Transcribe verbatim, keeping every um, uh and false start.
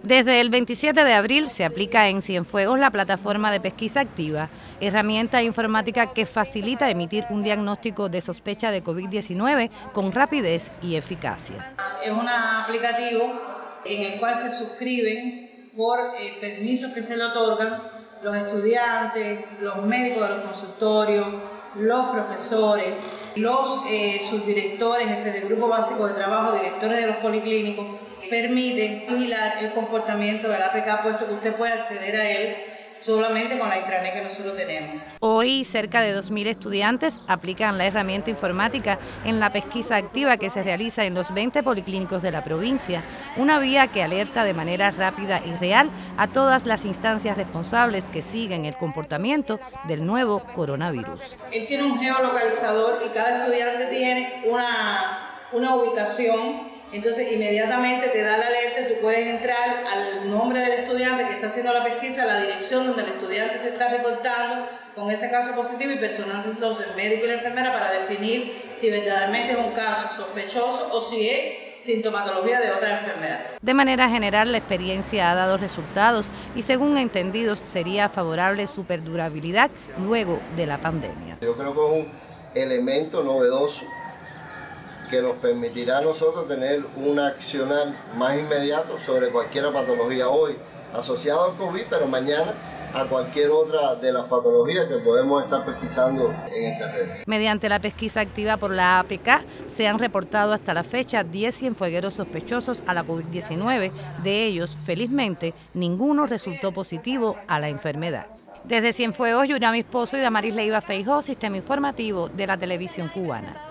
Desde el veintisiete de abril se aplica en Cienfuegos la plataforma de pesquisa activa, herramienta informática que facilita emitir un diagnóstico de sospecha de COVID diecinueve con rapidez y eficacia. Es un aplicativo en el cual se suscriben por eh, permisos que se le otorgan los estudiantes, los médicos de los consultorios, los profesores, los eh, subdirectores, jefes de grupo básico de trabajo, directores de los policlínicos. Permite vigilar el comportamiento del A P K, puesto que usted puede acceder a él solamente con la intranet que nosotros tenemos. Hoy cerca de dos mil estudiantes aplican la herramienta informática en la pesquisa activa que se realiza en los veinte policlínicos de la provincia, una vía que alerta de manera rápida y real a todas las instancias responsables que siguen el comportamiento del nuevo coronavirus. Él tiene un geolocalizador y cada estudiante tiene una, una ubicación. Entonces inmediatamente te da la alerta, tú puedes entrar al nombre del estudiante que está haciendo la pesquisa, a la dirección donde el estudiante se está reportando con ese caso positivo y personando entonces el médico y la enfermera para definir si verdaderamente es un caso sospechoso o si es sintomatología de otra enfermedad. De manera general, la experiencia ha dado resultados y según entendidos sería favorable su perdurabilidad luego de la pandemia. Yo creo que es un elemento novedoso que nos permitirá a nosotros tener un accionar más inmediato sobre cualquier patología hoy asociada al COVID, pero mañana a cualquier otra de las patologías que podemos estar pesquisando en esta red. Mediante la pesquisa activa por la A P K se han reportado hasta la fecha diez cienfuegueros sospechosos a la COVID diecinueve, de ellos, felizmente, ninguno resultó positivo a la enfermedad. Desde Cienfuegos, Yurami Esposo y Damaris Leiva Feijó, Sistema Informativo de la Televisión Cubana.